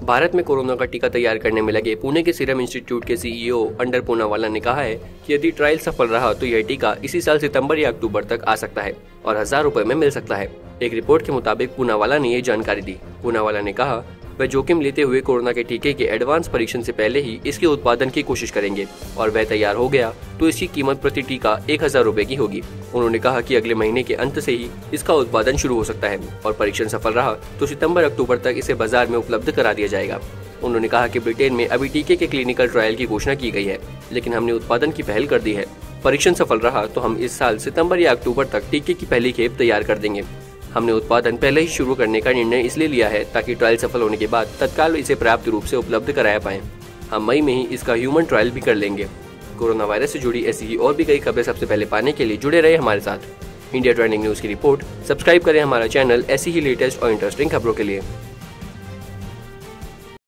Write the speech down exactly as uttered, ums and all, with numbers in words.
भारत में कोरोना का टीका तैयार करने में लगे पुणे के सीरम इंस्टीट्यूट के सीईओ अंडर पूनावाला ने कहा है कि यदि ट्रायल सफल रहा तो यह टीका इसी साल सितंबर या अक्टूबर तक आ सकता है और हजार रुपए में मिल सकता है। एक रिपोर्ट के मुताबिक पूनावाला ने ये जानकारी दी। पूनावाला ने कहा वह जोखिम लेते हुए कोरोना के टीके के एडवांस परीक्षण से पहले ही इसके उत्पादन की कोशिश करेंगे और वह तैयार हो गया तो इसकी कीमत प्रति टीका एक हजार रूपए की होगी। उन्होंने कहा कि अगले महीने के अंत से ही इसका उत्पादन शुरू हो सकता है और परीक्षण सफल रहा तो सितंबर अक्टूबर तक इसे बाजार में उपलब्ध करा दिया जाएगा। उन्होंने कहा कि ब्रिटेन में अभी टीके के क्लिनिकल ट्रायल की घोषणा की गई है, लेकिन हमने उत्पादन की पहल कर दी है। परीक्षण सफल रहा तो हम इस साल सितंबर या अक्टूबर तक टीके की पहली खेप तैयार कर देंगे। हमने उत्पादन पहले ही शुरू करने का निर्णय इसलिए लिया है ताकि ट्रायल सफल होने के बाद तत्काल इसे पर्याप्त रूप से उपलब्ध कराया पाएं। हम मई में ही इसका ह्यूमन ट्रायल भी कर लेंगे। कोरोना वायरस से जुड़ी ऐसी ही और भी कई खबरें सबसे पहले पाने के लिए जुड़े रहे हमारे साथ। इंडिया ट्रेंडिंग न्यूज की रिपोर्ट सब्सक्राइब करें हमारा चैनल ऐसी ही लेटेस्ट और इंटरेस्टिंग खबरों के लिए।